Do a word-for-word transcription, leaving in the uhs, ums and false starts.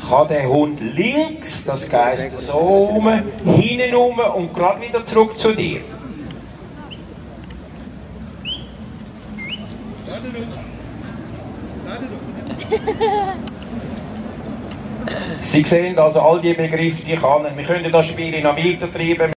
kann der Hund links, das heisst so rum, hinten rum und gerade wieder zurück zu dir. Sie sehen also all die Begriffe, die kann. Wir können das Spiel noch weiter treiben.